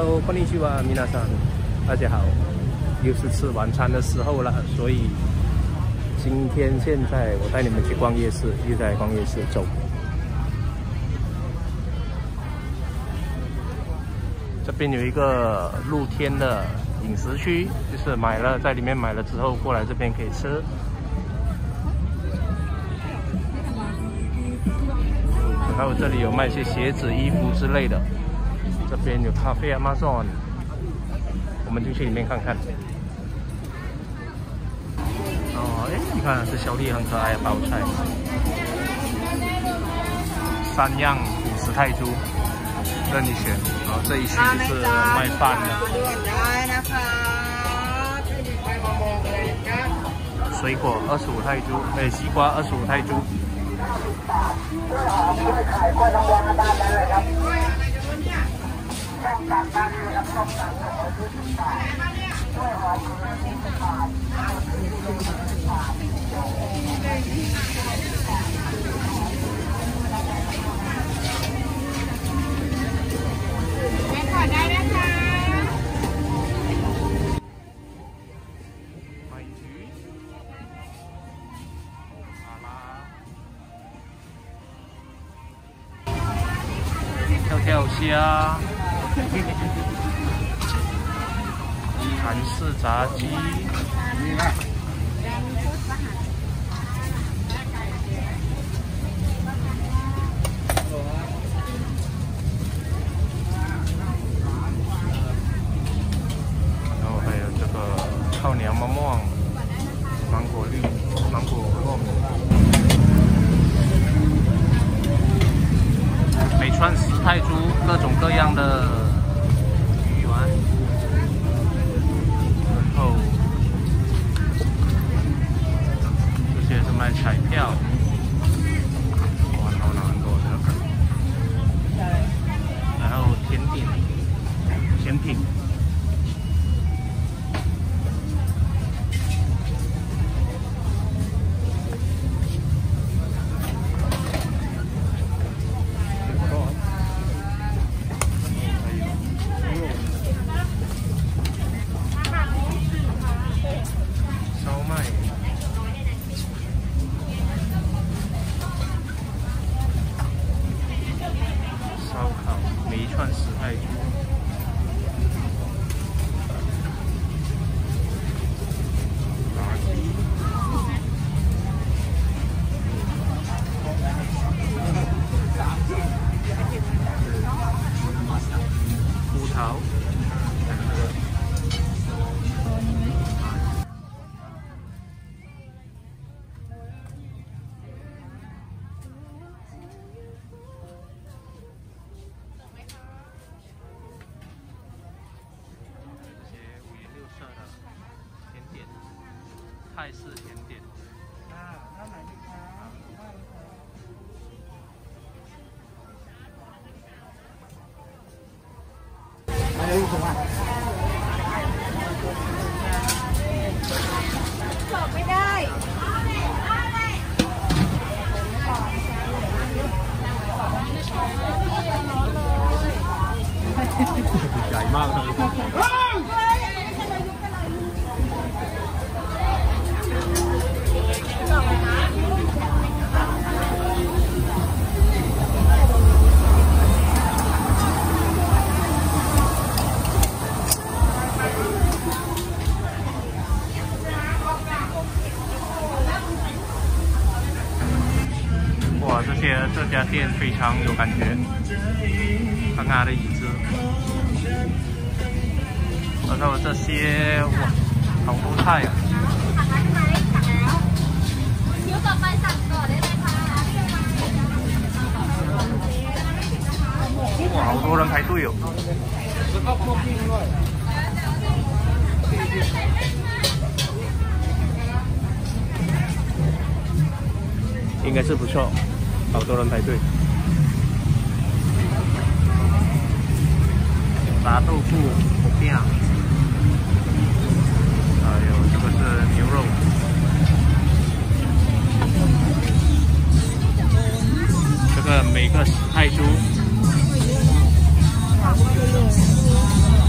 Hello， こんにちは，皆さん，大家好。又是吃晚餐的时候了，所以现在我带你们去逛夜市，又在逛夜市走。这边有一个露天的饮食区，就是在里面买了之后，过来这边可以吃。还有这里有卖一些鞋子、衣服之类的。这边有咖啡 Amazon， 我们就去里面看看。哦，哎，你看这小丽很可爱的包菜，3样50泰铢，任你选。然后这一区是卖饭的，水果25泰铢，西瓜25泰铢。跳虾，韩式炸鸡，然后还有这个泡娘妈妈，芒果糯米。每串10泰铢，各种各样的鱼丸，然后这些是卖彩票，哇，好难很多的，然后甜品。泰式甜点。还有一种啊。บอกไม่ได้ใหญ่มากเลย这家店非常有感觉，看看它的椅子，然后这些哇，好多菜啊！哇，好多人排队哦。应该是不错。好多人排队。炸豆腐、火饼，还有这个是牛肉。这个每个10泰铢。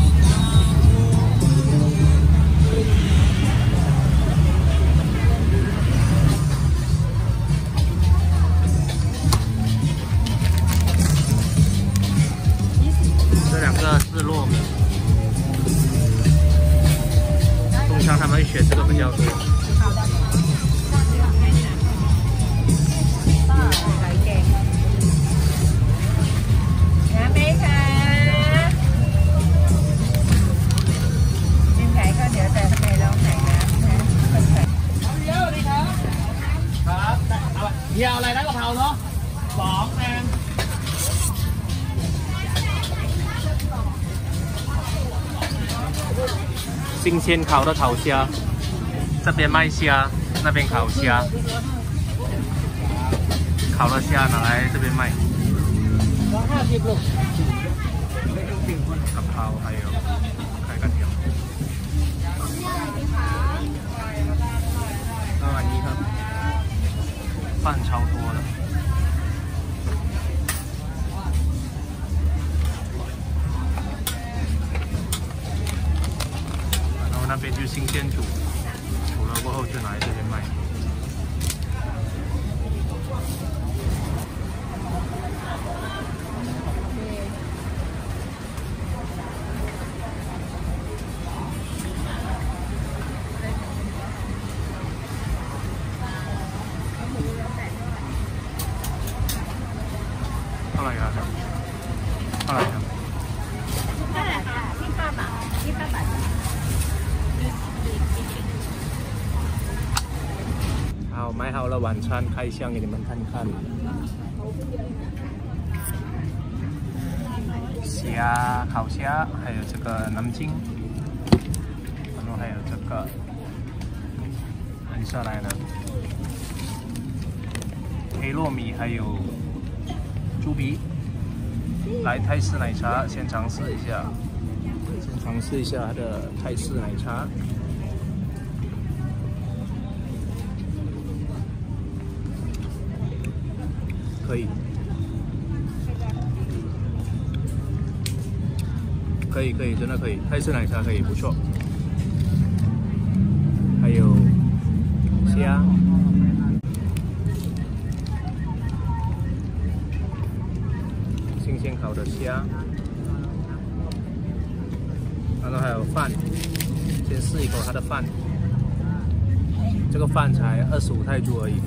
常他们选这个比较多。 好的。ไก่แกงน้ำไหมคะเป็นไก่ก็เดี๋ยวแต่ใครลองไก่นะคนไก่เยอะดีครับครับเฮียอะไรนะกะเพราเนาะ2แพง新鲜烤的烤虾，这边卖虾，那边烤虾，烤了虾拿来这边卖。150ลูกกะเพรา还有ไข่กระเทียมสวัสดีครับ饭超多的。那边就新鲜煮，煮了过后就拿来这边卖。เท่าไหร่ครับเท่าไหร่ครับ25 บาท好，买好了晚餐，开箱给你们看看。虾，烤虾，还有这个南京，然后还有这个，接下来呢，黑糯米，还有猪皮。来泰式奶茶，先尝试一下，它的泰式奶茶。可以，真的可以，泰式奶茶可以，不错。还有虾，新鲜烤的虾，然后还有饭，先试一口它的饭，这个饭才25泰铢而已。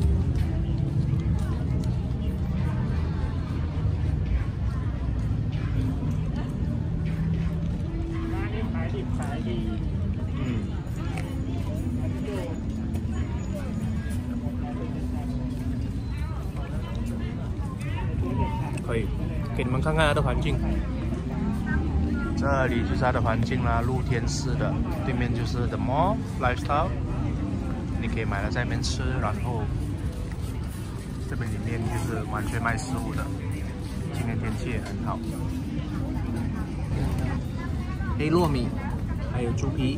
可以给你们看看它的环境，这里就是它的环境啦，露天式的，对面就是 The Mall Lifestyle， 你可以买了在那边吃，然后这边里面就是完全卖食物的，今天天气也很好。黑糯米，还有猪皮，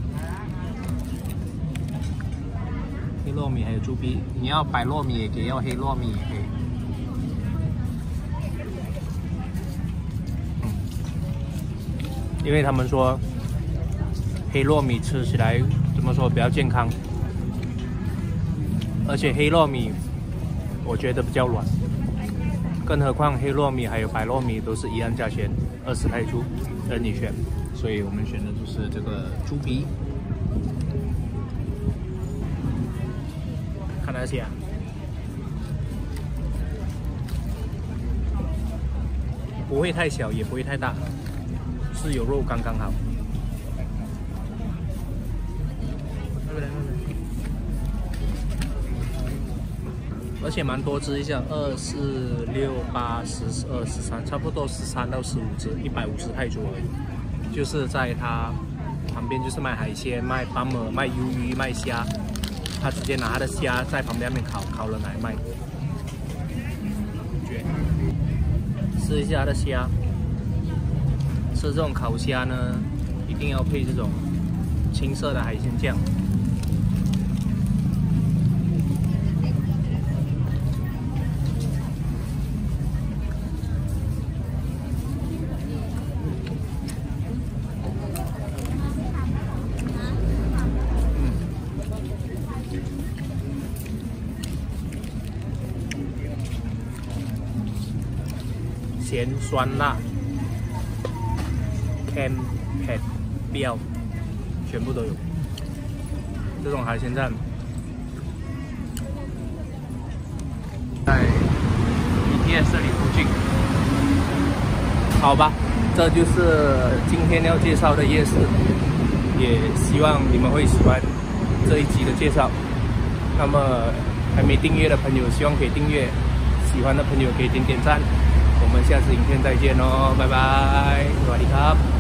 黑糯米还有猪皮，你要白糯米也可以，要黑糯米也可以。因为他们说黑糯米吃起来怎么说比较健康，而且黑糯米我觉得比较软，更何况黑糯米还有白糯米都是一样价钱，20泰铢任你选，所以我们选的就是这个猪皮。看那些啊，不会太小，也不会太大。是有肉刚刚好，而且蛮多只一下，2、4、6、8、10、12、13，差不多13到15只，150泰铢而已。就是在它旁边就是卖海鲜、卖斑饵、卖鱿鱼、卖虾，他直接拿他的虾在旁边烤，烤了来卖。试一下它的虾。吃这种烤虾呢，一定要配这种青色的海鲜酱。咸酸辣。เค็มเผ็ดเปรี้ยว全部都有这种海鲜站，在 BTS 这里附近。好吧，这就是今天要介绍的夜市，也希望你们会喜欢这一集的介绍。那么还没订阅的朋友，希望可以订阅；喜欢的朋友可以点赞。我们下次影片再见哦，拜拜，สวัสดีครับ